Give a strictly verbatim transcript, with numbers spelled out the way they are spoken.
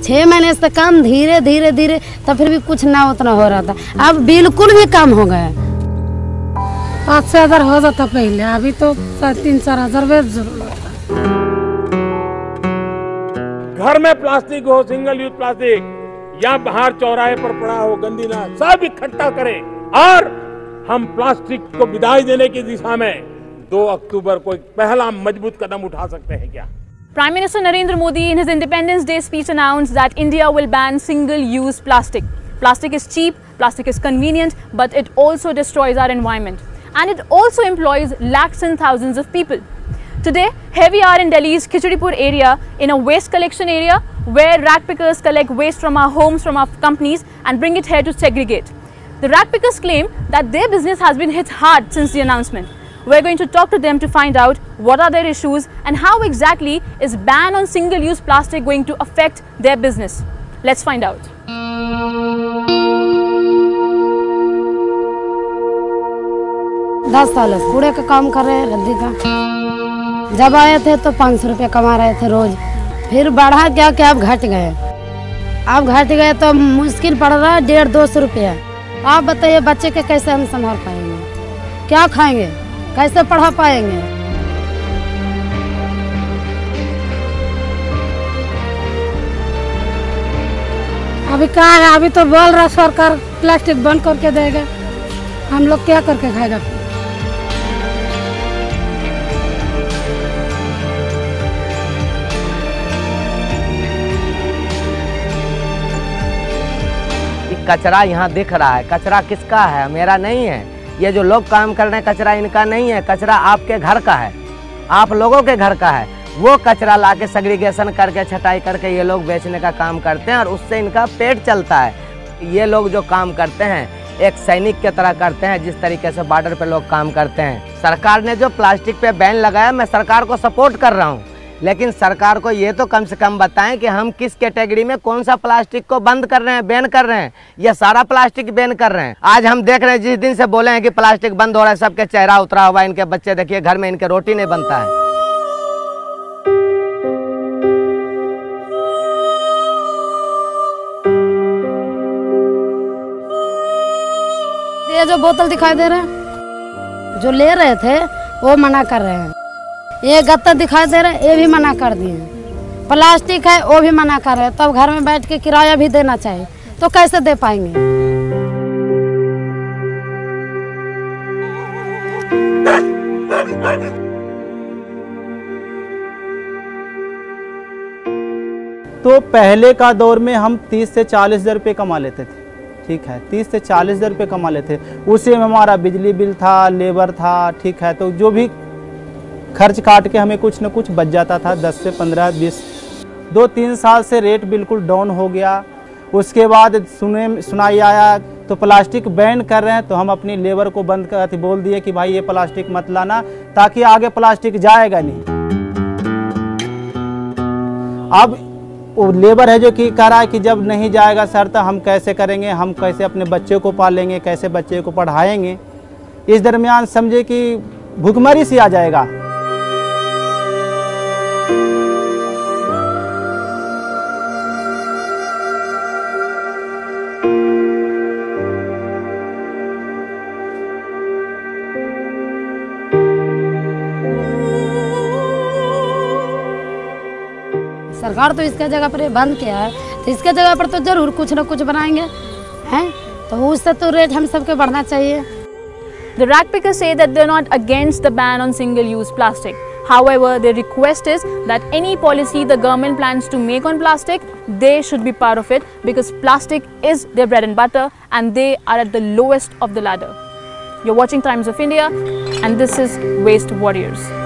छः महीने से कम, धीरे धीरे धीरे तो फिर भी कुछ ना उतना हो रहा था। अब बिल्कुल भी कम हो गया। पाँच छः हज़ार हो जाता पहले, अभी तो तीन चार हजार वेज जरूर होता। घर में प्लास्टिक हो, सिंगल यूज प्लास्टिक, या बाहर चौराहे पर पड़ा हो गंदी ना, सब इकट्ठा करें और हम प्लास्टिक को विदाई देने की दिशा में दो अक्टूबर को एक पहला मजबूत कदम उठा सकते हैं क्या? Prime Minister Narendra Modi in his Independence Day speech announced that India will ban single-use plastic. Plastic is cheap, plastic is convenient, but it also destroys our environment. And it also employs lakhs and thousands of people. Today, here we are in Delhi's Khichadipur area in a waste collection area where ragpickers collect waste from our homes, from our companies and bring it here to segregate. The ragpickers claim that their business has been hit hard since the announcement. We're going to talk to them to find out what are their issues and how exactly is ban on single-use plastic going to affect their business. Let's find out. दस साल से कूड़े का काम कर रहे हैं, रद्दी का। जब आए थे तो पाँच सौ रुपये कमा रहे थे रोज, फिर बढ़ा क्या कि अब घट गए। अब घट गए तो मुश्किल पड़ रहा है डेढ़ दो सौ रुपया। आप बताइए बच्चे के कैसे हम संभाल पाएंगे, क्या खाएंगे, कैसे पढ़ा पाएंगे? अभी कहाँ है, अभी तो बोल रहा सरकार प्लास्टिक बंद करके देगा, हम लोग क्या करके खाएगा? कचरा यहाँ दिख रहा है, कचरा किसका है? मेरा नहीं है। ये जो लोग काम कर रहे हैं कचरा इनका नहीं है, कचरा आपके घर का है, आप लोगों के घर का है। वो कचरा लाके सेग्रीगेशन करके छटाई करके ये लोग बेचने का काम करते हैं और उससे इनका पेट चलता है। ये लोग जो काम करते हैं एक सैनिक की तरह करते हैं, जिस तरीके से बॉर्डर पे लोग काम करते हैं। सरकार ने जो प्लास्टिक पे बैन लगाया, मैं सरकार को सपोर्ट कर रहा हूँ, लेकिन सरकार को ये तो कम से कम बताएं कि हम किस कैटेगरी में कौन सा प्लास्टिक को बंद कर रहे हैं, बैन कर रहे हैं, या सारा प्लास्टिक बैन कर रहे हैं। आज हम देख रहे हैं जिस दिन से बोले हैं कि प्लास्टिक बंद हो रहा है, सबके चेहरा उतरा हुआ है। इनके बच्चे देखिए घर में इनके रोटी नहीं बनता है। ये जो बोतल दिखाई दे रहा है, जो ले रहे थे वो मना कर रहे हैं। ये गत्ता दिखाई दे रहा है, ये भी मना कर दिए। प्लास्टिक है वो भी मना कर रहे हैं। तब घर में बैठ के किराया भी देना चाहिए, तो कैसे दे पाएंगे? तो पहले का दौर में हम तीस से चालीस हजार रुपये कमा लेते थे, ठीक है, तीस से चालीस हजार रुपये कमा लेते थे। उसी में हमारा बिजली बिल था, लेबर था, ठीक है, तो जो भी खर्च काट के हमें कुछ न कुछ बच जाता था, दस से पंद्रह बीस। दो तीन साल से रेट बिल्कुल डाउन हो गया। उसके बाद सुने सुनाई आया तो प्लास्टिक बैन कर रहे हैं, तो हम अपनी लेबर को बंद कर बोल दिए कि भाई ये प्लास्टिक मत लाना, ताकि आगे प्लास्टिक जाएगा नहीं। अब वो लेबर है जो कि कह रहा है कि जब नहीं जाएगा सर तो हम कैसे करेंगे, हम कैसे अपने बच्चे को पालेंगे, कैसे बच्चे को पढ़ाएंगे। इस दरमियान समझे कि भूखमरी सी आ जाएगा। सरकार तो इसके जगह पर बंद किया है, तो इसके जगह पर तो जरूर कुछ ना कुछ बनाएंगे, हैं? तो उससे तो रेट हम सबके बढ़ना चाहिए। The ragpickers say that they're not against the ban on single-use plastic. However, their request is that any policy the government plans to make on plastic, they should be part of it, because plastic is their bread and butter and they are at the lowest of the ladder. You're watching Times of India and this is Waste Warriors.